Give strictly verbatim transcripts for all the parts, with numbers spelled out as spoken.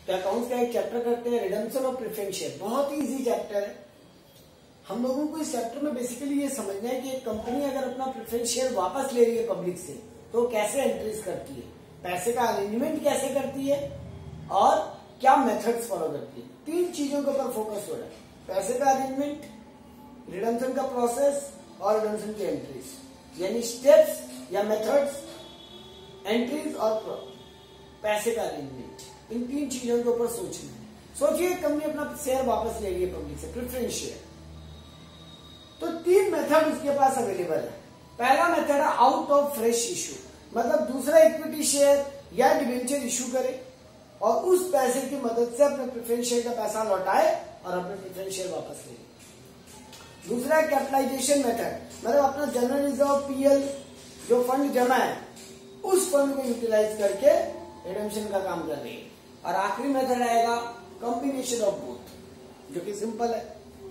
तो अकाउंट्स का एक चैप्टर करते हैं रिडम्पशन ऑफ प्रेफरेंस शेयर। बहुत ही इजी चैप्टर है। हम लोगों को इस चैप्टर में बेसिकली ये समझना है कि एक कंपनी अगर अपना प्रेफरेंस शेयर वापस ले रही है पब्लिक से तो कैसे एंट्रीज करती है, पैसे का अरेंजमेंट कैसे करती है और क्या मेथड्स फॉलो करती है। तीन चीजों के ऊपर फोकस हो रहा है, पैसे का अरेंजमेंट, रिडम्पशन का प्रोसेस और रिडम्पशन की एंट्रीज, यानी स्टेप्स या मेथड्स, एंट्रीज और पैसे का अरेंजमेंट। इन तीन चीजों के ऊपर सोचना है। सोचिए कंपनी अपना शेयर वापस ले रही है पब्लिक से, प्रेफरेंस शेयर, तो तीन मेथड उसके पास अवेलेबल है। पहला मेथड है आउट ऑफ फ्रेश इशू, मतलब दूसरा इक्विटी शेयर या डिवेंचर इशू करे और उस पैसे की मदद से अपने प्रेफरेंस शेयर का पैसा लौटाए और अपने प्रेफरेंस शेयर वापस ले। दूसरा है कैपिटलाइजेशन मेथड, मतलब अपना जनरल रिजर्व पीएल जो फंड जमा है उस फंड को यूटिलाइज करके रिडेम्पशन का काम कर रही है। और आखिरी मेथड आएगा कॉम्बिनेशन ऑफ बोथ, जो कि सिंपल है।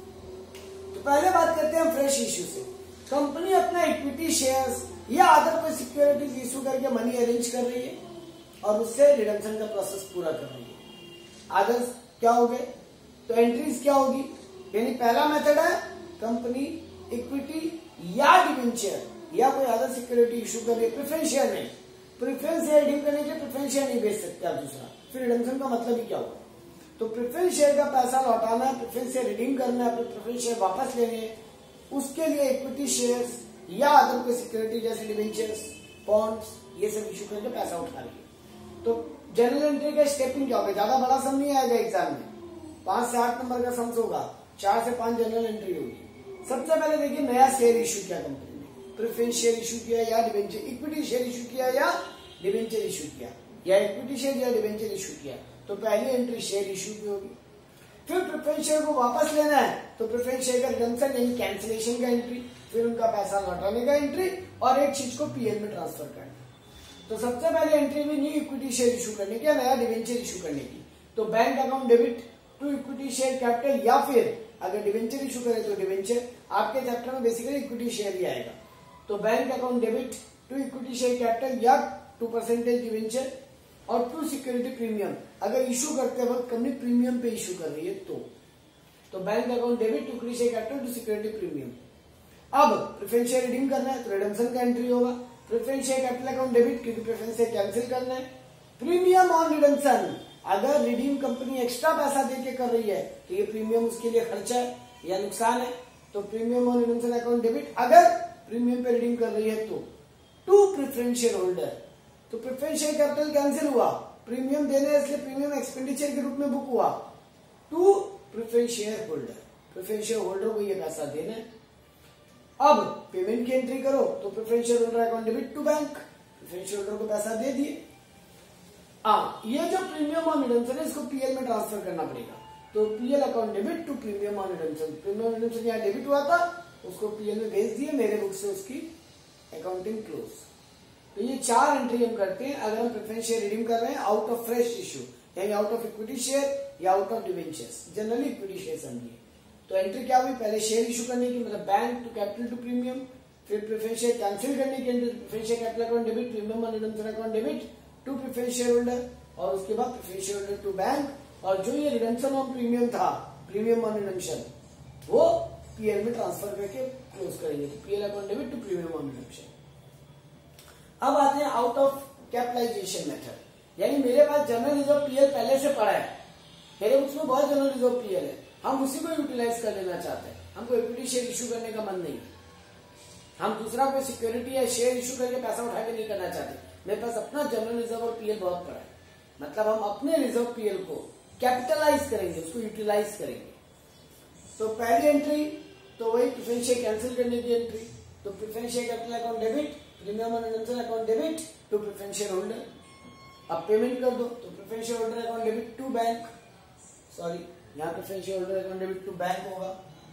तो पहले बात करते हैं फ्रेश इश्यू से। कंपनी अपना इक्विटी शेयर्स या अदर कोई सिक्योरिटीज इशू करके मनी अरेंज कर रही है और उससे रिडेम्पशन का प्रोसेस पूरा कर रही है। अदर्स क्या हो गए, तो एंट्रीज क्या होगी, यानी पहला मेथड है कंपनी इक्विटी या डिवेंचर या कोई अदर सिक्योरिटी इशू कर रही है, प्रेफरेंस शेयर नहीं, प्रेफरेंस शेयर रिडीम करने के लिए प्रेफरेंस शेयर नहीं बेच सकते आप दूसरा, फिर रिडेम्पशन का मतलब ही क्या होगा। तो प्रेफरेंस शेयर का पैसा लौटाना है, प्रेफरेंस शेयर रिडीम करना है, अपने प्रेफरेंस शेयर वापस लेने हैं, उसके लिए इक्विटी शेयर्स या अदर कोई सिक्योरिटी जैसे डिवेंचर्स, बॉन्ड्स, ये सब इशू करके पैसा उठा रही है। तो जनरल एंट्री का स्टेपिंग क्या होगा, ज्यादा बड़ा सम नहीं आएगा एग्जाम में, पांच से आठ नंबर का सम होगा, चार से पांच जनरल एंट्री होगी। सबसे पहले देखिए नया शेयर इशू किया कंपनी ने, प्रेफरेंस शेयर इशू किया या डिवेंचर, इक्विटी शेयर इशू किया या डिवेंचर इशू किया या इक्विटी शेयर या डिवेंचर इशू किया, तो पहली एंट्री शेयर इशू की होगी। फिर प्रेफरेंस शेयर को वापस लेना है तो प्रेफरेंस शेयर का रिडम्पशन यानी कैंसिलेशन का एंट्री, फिर उनका पैसा लौटाने का एंट्री और एक चीज को पीएल में ट्रांसफर करना। तो सबसे पहले एंट्री भी न्यू इक्विटी शेयर इशू करने की या नया डिवेंचर इशू करने की। तो bank account debit to equity share capital, या फिर अगर डिवेंचर इशू करे तो डिवेंचर, आपके चैप्टर में बेसिकली इक्विटी शेयर ही आएगा। तो bank account debit to equity share capital या टू परसेंटेज डिवेंचर और टू सिक्योरिटी प्रीमियम, अगर इशू करते वक्त कंपनी प्रीमियम पे इशू कर रही है तो तो bank account debit to equity share capital to security premium. अब प्रेफरेंस शेयर रिडीम करना है तो रिडेम्पशन का एंट्री होगा, preference share capital account debit क्योंकि प्रेफरेंस शेयर कैंसिल करना है। प्रीमियम ऑन रिडेम्पशन, अगर रिडीम कंपनी एक्स्ट्रा पैसा देके कर रही है तो ये प्रीमियम उसके लिए खर्चा है या नुकसान है, तो premium on redemption account debit अगर प्रीमियम पे रिडीम कर रही है तो टू प्रेफरेंस शेयर होल्डर, तो प्रेफरेंस शेयर कैपिटल कैंसिल हुआ, प्रीमियम देने इसलिए प्रीमियम एक्सपेंडिचर के रूप में बुक हुआ, to preference share holder, preference share holder को ये पैसा देना है। अब पेमेंट की एंट्री करो तो preference share holder account debit to bank, preference share holder को पैसा दे दिए। हाँ, ये जो प्रीमियम ऑन रिडेम्पशन है इसको पीएल में ट्रांसफर करना पड़ेगा, तो PL account debit to premium on redemption, premium redemption यहाँ डेबिट हुआ था उसको पीएल में भेज दिए, मेरे बुक से उसकी अकाउंटिंग क्लोज। तो ये चार एंट्री हम करते हैं अगर हम प्रेफरेंस शेयर रिडीम कर रहे हैं आउट ऑफ फ्रेश इशू, यानी आउट ऑफ इक्विटी शेयर या out of debentures, generally equity share समझिए। तो एंट्री क्या हुई, पहले शेयर इशू करने की, मतलब bank to capital to premium, फिर प्रेफरेंस शेयर कैंसिल करने की entry, preference share capital account debit, premium on redemption account debit to preference share holder, और उसके बाद preference share holder to bank, और जो ये रिडेम्पशन ऑन प्रीमियम था, प्रीमियम ऑन रिडेम्पशन, वो पीएल में ट्रांसफर करके क्लोज करेंगे, PL account debit to premium on redemption. अब आते हैं आउट ऑफ कैपिटलाइजेशन मेथड, यानी मेरे पास जनरल रिजर्व पीएल पहले से पड़ा है, मेरे बुक्स में बहुत जनरल रिजर्व पीएल है, हम उसी को यूटिलाइज कर लेना चाहते हैं, हमको इक्विटी शेयर इशू करने का मन नहीं, हम दूसरा कोई सिक्योरिटी या शेयर इशू करके पैसा उठा के नहीं करना चाहते, मेरे पास अपना जनरल रिजर्व और पीएल बहुत पड़ा है, मतलब हम अपने रिजर्व पीएल को कैपिटलाइज करेंगे, उसको यूटिलाइज करेंगे। तो पहली एंट्री तो वही प्रेफरेंस शेयर कैंसिल करने की एंट्री, तो preference share capital account debit, premium on redemption account debit to preference share holder. अब पेमेंट कर दो तो preference share holder account debit to bank, sorry यहाँ preference share holder account debit to bank होगा,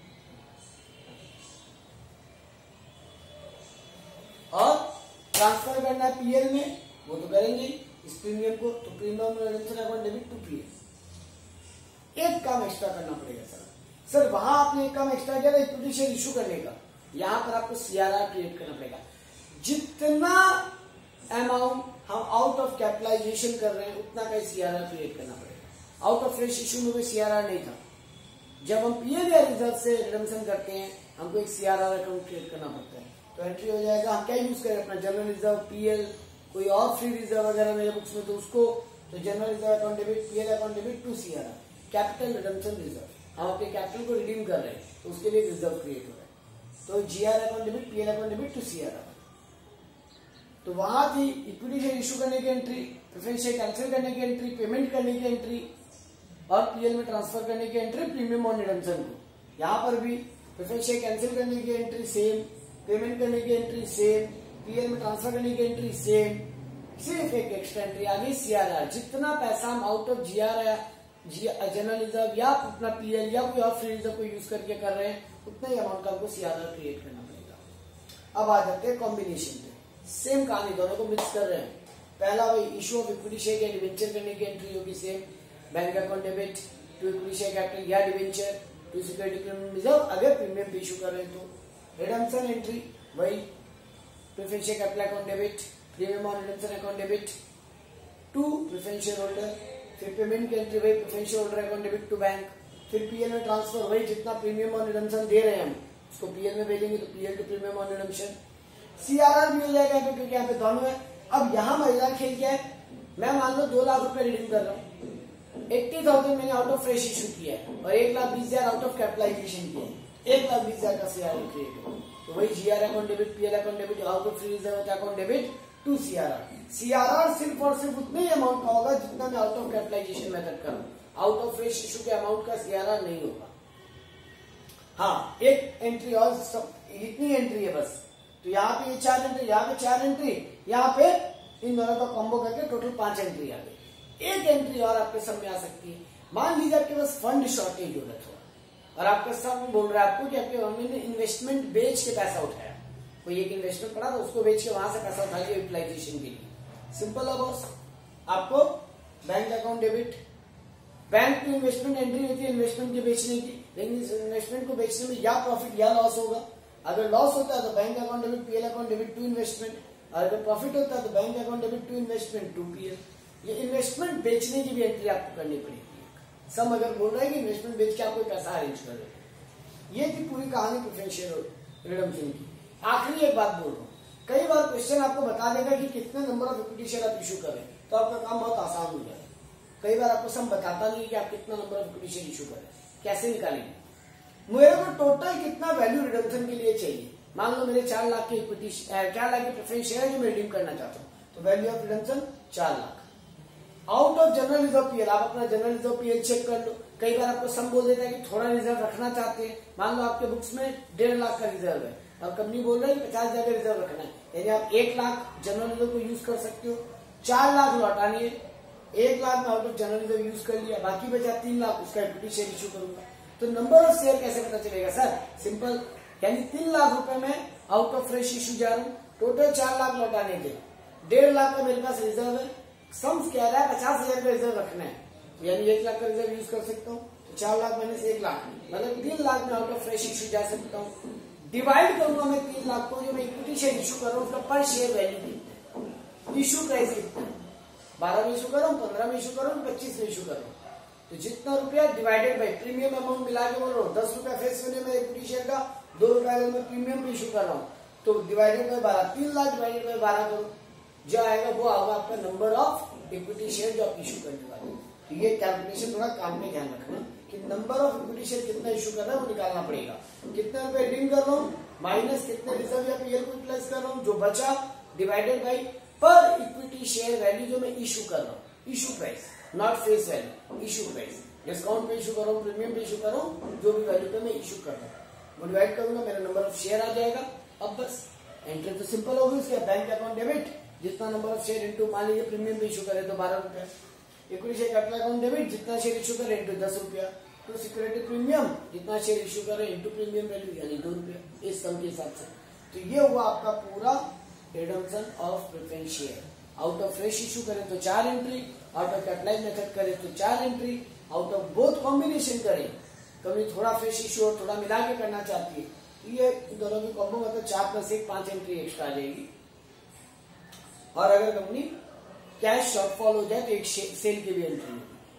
और transfer करना है PL में, वो तो करेंगे इस प्रीमियम को, तो premium redemption account debit to PL. एक काम एक्स्ट्रा करना पड़ेगा सर, सर वहां आपने एक काम एक्स्ट्रा किया था इक्विटी शेयर इशू करने का, यहां पर आपको सीआरआर क्रिएट करना पड़ेगा। जितना अमाउंट हम आउट ऑफ कैपिटलाइजेशन कर रहे हैं उतना का सीआरआर क्रिएट करना पड़ेगा। आउट ऑफ फ्रेश इशू में कोई सीआरआर नहीं था। जब हम पीएल या रिजर्व से रिडम्पशन करते हैं हमको एक सीआरआर अकाउंट क्रिएट करना पड़ता है। तो एंट्री हो जाएगा, हम क्या यूज करें अपना जनरल रिजर्व, पीएल, कोई और फ्री रिजर्व वगैरह मेरे बुक्स में तो उसको, तो general reserve account debit, PL account debit to CRR, capital redemption reserve. हम अपने कैपिटल को रिडीम कर रहे हैं तो उसके लिए रिजर्व क्रिएट हो रहा है। तो GR account debit, PL account debit to CRR. तो वहां थी इक्विटी शेयर इशू करने की एंट्री, प्रेफरेंस शेयर कैंसिल करने की एंट्री, पेमेंट करने की एंट्री और पीएल में ट्रांसफर करने की एंट्री प्रीमियम ऑन रिडम्पशन को। यहाँ पर भी प्रेफरेंस शेयर कैंसिल करने की एंट्री सेम, पेमेंट करने की एंट्री सेम, पीएल में ट्रांसफर करने की एंट्री सेम, सिर्फ एक एक्स्ट्रा एंट्री आ गई सीआरआर। जितना पैसा हम आउट ऑफ जीआर या जनरल रिजर्व या अपना पीएल या कोई और फ्री रिजर्व को यूज करके कर रहे हैं उतना ही अमाउंट का आपको सीआरआर क्रिएट करना पड़ेगा। अब आ जाते हैं कॉम्बिनेशन पे, सेम कहानी, दोनों को मिक्स कर रहे हैं। पहला वही इशू ऑफ इक्विटी शेयर या डिवेंचर करने की एंट्री होगी same, bank account debit to equity share capital या debenture to security premium reserve अगर प्रीमियम पे इशू कर रहे हैं तो। रिडम्पशन एंट्री वही, preference share capital account debit, premium on redemption account debit to preference share holder, फिर payment की एंट्री वही, preference share holder account debit to bank, फिर पीएल में ट्रांसफर वही, जितना प्रीमियम ऑन रिडम्पशन दे रहे हैं हम उसको पीएल में भेजेंगे तो PL to premium on redemption. CRR भी हो जाएगा क्योंकि यहाँ पे दोनों है। अब यहाँ मजेदार खेल क्या है, मैं मान लो दो लाख रुपए रिडीम कर रहा हूँ, एट्टी थाउजेंड मैंने आउट ऑफ फ्रेश इशू किया है और एक लाख बीस हजार आउट ऑफ कैपिटलाइजेशन किया है, एक लाख बीस हजार का सीआरआर क्रिएट हो। तो वही GR account debit, PL account debit, out of free reserve account debit to CRR. CRR सिर्फ और सिर्फ उतने ही अमाउंट का होगा जितना मैं आउट ऑफ कैपिटलाइजेशन मेथड करूँ, आउट ऑफ फ्रेश इशू के अमाउंट का सीआरआर नहीं होगा। हाँ, एक एंट्री और, इतनी एंट्री है बस। तो यहाँ पे ये चार एंट्री, यहाँ पे चार एंट्री, यहाँ पे इन दोनों का कॉम्बो करके टोटल पांच एंट्री आ गई। एक एंट्री और आपके सामने आ सकती है, मान लीजिए आपके पास फंड शॉर्टेज हो रहा है और आपका सब बोल रहा है आपको कि आपके मम्मी ने इन्वेस्टमेंट बेच के पैसा उठाया, कोई एक इन्वेस्टमेंट पड़ा तो उसको बेच के वहां से पैसा उठा लिया यूटिलाइजेशन के लिए। सिंपल है बॉस, आपको बैंक अकाउंट डेबिट, बैंक की इन्वेस्टमेंट एंट्री होती है इन्वेस्टमेंट के बेचने की, लेकिन इस इन्वेस्टमेंट को बेचने में या प्रॉफिट या लॉस होगा। अगर लॉस होता है तो bank account debit, PL account debit to investment, अगर प्रॉफिट होता है तो bank account debit to investment to PL. ये इन्वेस्टमेंट बेचने की भी एंट्री आपको करनी पड़ेगी। सब अगर बोल रहे हैं कि इन्वेस्टमेंट बेच के आपको पैसा अरेंज कर रहे हैं। ये थी पूरी कहानी प्रेफरेंस शेयर रिडम्पशन की। आखिरी एक बात बोल रहा हूँ, कई बार क्वेश्चन आपको बता देगा कि कितने नंबर ऑफ इक्विटी शेयर आप इशू करें, तो आपका काम बहुत आसान हो जाएगा। कई बार आपको सब बताता नहीं कि आप कितना number of equity share issue करें, कैसे निकालेंगे। मेरे को टोटल कितना वैल्यू रिडम्पशन के लिए चाहिए, मान लो मेरे चार लाख के इक्विटी चार लाख के प्रेफरेंस शेयर जो मैं रिडीम करना चाहता हूँ, तो वैल्यू ऑफ रिडम्पशन चार lakh. Out of general reserve PL, आप अपना जनरल रिजर्व पीएल चेक कर लो। कई बार आपको सम बोल देता है कि थोड़ा रिजर्व रखना चाहते हैं, मान लो आपके बुक्स में डेढ़ लाख का रिजर्व है और कंपनी बोल रही है पचास हजार का रिजर्व रखना है, यानी आप एक लाख जनरल रिजर्व को यूज कर सकते हो, चार लाख लौटानी है, एक लाख में out of general reserve use कर लिया, बाकी बचा तीन लाख, उसका इक्विटी शेयर इशू करूंगा। तो नंबर ऑफ शेयर कैसे पता चलेगा सर, सिंपल, यानी तीन लाख रुपए में आउट ऑफ फ्रेश इशू जा रहा हूँ, टोटल चार लाख लौटाने के, डेढ़ लाख का मेरे पास रिजर्व है, सम्स कह रहा है पचास हजार का रिजर्व रखना है, यानी एक लाख का रिजर्व यूज कर सकता हूँ, तो चार लाख मैंने से एक लाख मतलब तीन लाख में आउट ऑफ फ्रेश इशू जा सकता हूँ। डिवाइड करूंगा मैं तीन लाख को, जो मैं इक्विटी शेयर इशू कर रहा हूँ उसका पर शेयर वैल्यू कितना है, इशू प्राइस कितना है, बारह में इशू कर रहा हूँ, पंद्रह में इशू कर रहा हूँ, पच्चीस में इशू कर रहा हूँ, तो जितना रुपया डिवाइडेड बाई प्रीमियम अमाउंट मिला के बोल रहा हूँ, दस रुपया फेस वैल्यू में इक्विटी शेयर का, दो रुपया अगर मैं प्रीमियम पे इशू कर रहा हूँ, तो डिवाइडेड बाई बारह, तीन लाख डिवाइडेड बाई बारह करो, जो आएगा वो आएगा आपका नंबर ऑफ इक्विटी शेयर जो आप इशू करने वाले। तो ये कैलकुलेशन थोड़ा काम में ध्यान रखना कि नंबर ऑफ इक्विटी शेयर कितना इशू करना है वो निकालना पड़ेगा। कितना रुपए रिडीम कर रहा हूँ माइनस कितने रिजर्व या पीएल को यूटिलाइज कर रहा हूँ, जो बचा डिवाइडेड बाई पर इक्विटी शेयर वैल्यू जो मैं इशू कर रहा हूँ, issue price not face value, issue price, discount पे इशू कर रहा हूँ, प्रीमियम पे इशू कर रहा हूँ, जो भी वैल्यू पे मैं इशू कर रहा हूँ वो डिवाइड करूंगा, मेरा नंबर ऑफ शेयर आ जाएगा। अब बस एंट्री तो सिंपल होगी उसके, बैंक अकाउंट डेबिट जितना नंबर ऑफ शेयर इंटू, मान लीजिए प्रीमियम पे इशू करे तो बारह रुपया, equity share capital account debit जितना शेयर इशू करे इंटू दस रुपया, तो सिक्योरिटी प्रीमियम जितना शेयर इशू करे इंटू प्रीमियम वैल्यू यानी दो रुपया, इस सम के हिसाब से। तो ये हुआ आपका पूरा redemption of preference share. Out of fresh issue करें तो चार entry, out of capitalise method करें तो चार entry, out of both combination करें, कभी थोड़ा फ्रेश इशू और थोड़ा मिला के करना चाहती है, ये दोनों की कॉम्बो मतलब चार प्लस एक पांच एंट्री एक्स्ट्रा आ जाएगी। और अगर कंपनी कैश शॉर्टफॉल हो जाए तो एक सेल की भी एंट्री होगी।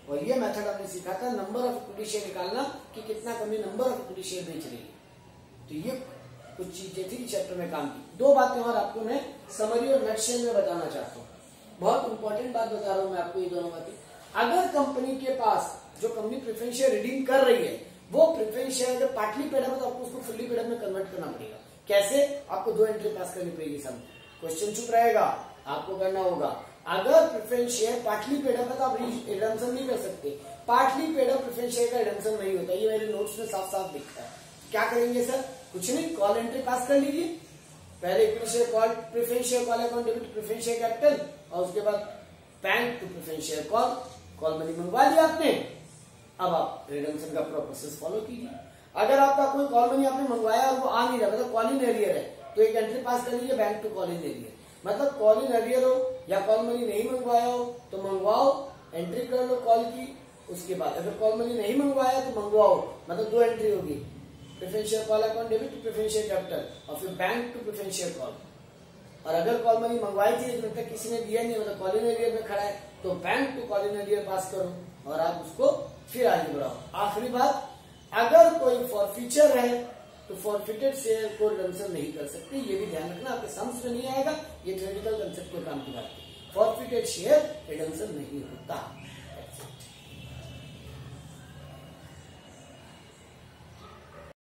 और ये मेथड हमने सीखा था नंबर ऑफ इक्विटी शेयर निकालना कि कितना company number of equity share बेच रही है। तो ये कुछ चीजें थी चैप्टर में काम की। दो बातें और आपको मैं समरी और नटशेल में बताना चाहता हूँ। बहुत इंपॉर्टेंट बात बता रहा हूँ मैं आपको ये दोनों बातें। अगर कंपनी के पास जो कंपनी प्रेफरेंस शेयर रिडीम कर रही है वो प्रेफरेंस शेयर अगर पार्टली पेड है तो आपको उसको फुल्ली पेड में कन्वर्ट करना पड़ेगा। कैसे? आपको दो एंट्री पास करनी पड़ेगी। सब क्वेश्चन चुप रहेगा, आपको करना होगा। अगर प्रेफरेंस शेयर पार्टली पेड है तो आप रिडम्पशन नहीं कर सकते। पार्टली पेड प्रेफरेंस शेयर का रिडम्पशन नहीं होता, ये मेरे नोट्स में साफ साफ दिखता है। क्या करेंगे सर? कुछ नहीं, कॉल एंट्री पास कर लीजिए। पहले equity share call, preference share call account debit preference share capital, और उसके बाद bank to preference share call, call money मंगवा लिया आपने। अब आप रिडम्पशन का पूरा प्रोसेस फॉलो कीजिए। अगर आपका कोई कॉल मनी आपने मंगवाया और वो आ नहीं रहा, मतलब कॉल इन एरियर है, तो एक एंट्री पास कर लीजिए bank to call in arrear. मतलब कॉल इन एरियर हो या कॉल मनी नहीं मंगवाया हो तो मंगवाओ, एंट्री कर लो कॉल की। उसके बाद अगर कॉल मनी नहीं मंगवाया तो मंगवाओ, मतलब दो एंट्री होगी, preference share call account debit to preference share capital और फिर bank to preference share call. और अगर कॉल मनी मंगवाई थी लेकिन तक किसी ने दिया नहीं, मतलब कॉल इन एरियर में खड़ा है, तो bank to call in arrear pass करो और आप उसको फिर आगे बढ़ाओ। आखिरी बात, अगर कोई फॉरफीचर है तो फॉरफिटेड शेयर को रिडम्पशन नहीं कर सकते, ये भी ध्यान रखना। आपके समझ में नहीं आएगा, ये थ्योरेटिकल कंसेप्ट के काम की बात है। फॉरफिटेड शेयर रिडम्पशन नहीं होता।